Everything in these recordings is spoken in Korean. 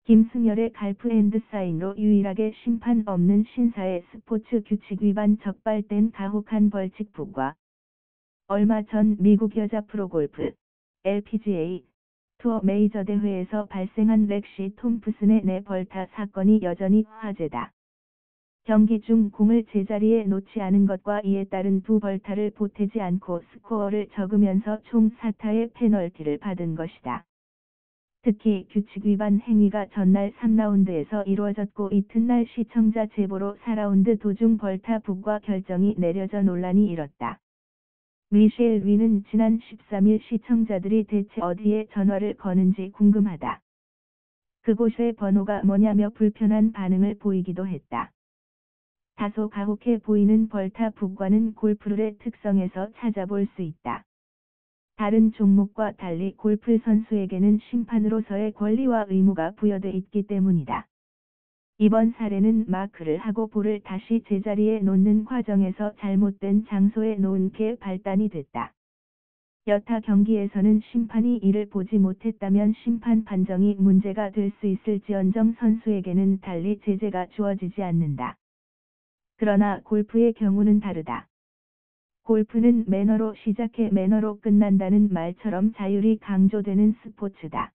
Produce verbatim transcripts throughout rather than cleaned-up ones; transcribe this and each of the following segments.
김승열의 갈프 앤드 사인으로 유일하게 심판 없는 신사의 스포츠 규칙 위반 적발된 가혹한 벌칙부과 얼마 전 미국 여자 프로골프 엘피지에이 투어 메이저 대회에서 발생한 렉시 톰프슨의 내 벌타 사건이 여전히 화제다. 경기 중 공을 제자리에 놓지 않은 것과 이에 따른 두 벌타를 보태지 않고 스코어를 적으면서 총 사 타의 페널티를 받은 것이다. 특히 규칙 위반 행위가 전날 삼 라운드에서 이루어졌고 이튿날 시청자 제보로 사 라운드 도중 벌타 부과 결정이 내려져 논란이 일었다. 미셸 위는 지난 십삼 일 시청자들이 대체 어디에 전화를 거는지 궁금하다. 그곳의 번호가 뭐냐며 불편한 반응을 보이기도 했다. 다소 가혹해 보이는 벌타 부과는 골프룰의 특성에서 찾아볼 수 있다. 다른 종목과 달리 골프 선수에게는 심판으로서의 권리와 의무가 부여돼 있기 때문이다. 이번 사례는 마크를 하고 볼을 다시 제자리에 놓는 과정에서 잘못된 장소에 놓은 게 발단이 됐다. 여타 경기에서는 심판이 이를 보지 못했다면 심판 판정이 문제가 될 수 있을지언정 선수에게는 달리 제재가 주어지지 않는다. 그러나 골프의 경우는 다르다. 골프는 매너로 시작해 매너로 끝난다는 말처럼 자율이 강조되는 스포츠다.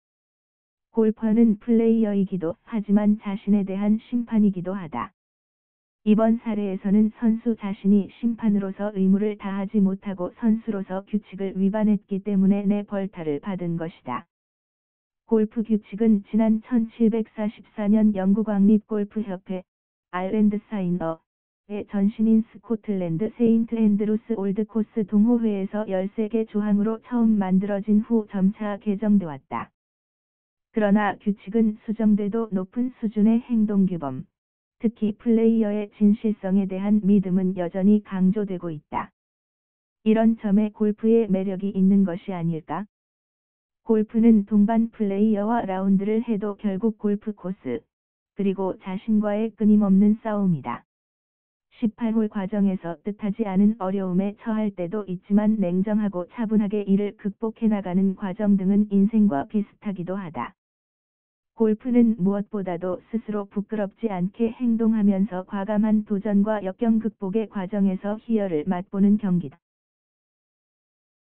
골퍼는 플레이어이기도 하지만 자신에 대한 심판이기도 하다. 이번 사례에서는 선수 자신이 심판으로서 의무를 다하지 못하고 선수로서 규칙을 위반했기 때문에 내 벌타를 받은 것이다. 골프 규칙은 지난 천칠백사십사 년 영국 왕립골프협회 아일랜드 사인어 의 전신인 스코틀랜드 세인트 앤드루스 올드코스 동호회에서 열세 개 조항으로 처음 만들어진 후 점차 개정돼 왔다. 그러나 규칙은 수정돼도 높은 수준의 행동규범, 특히 플레이어의 진실성에 대한 믿음은 여전히 강조되고 있다. 이런 점에 골프의 매력이 있는 것이 아닐까? 골프는 동반 플레이어와 라운드를 해도 결국 골프 코스, 그리고 자신과의 끊임없는 싸움이다. 십팔 홀 과정에서 뜻하지 않은 어려움에 처할 때도 있지만 냉정하고 차분하게 이를 극복해 나가는 과정 등은 인생과 비슷하기도 하다. 골프는 무엇보다도 스스로 부끄럽지 않게 행동하면서 과감한 도전과 역경 극복의 과정에서 희열을 맛보는 경기다.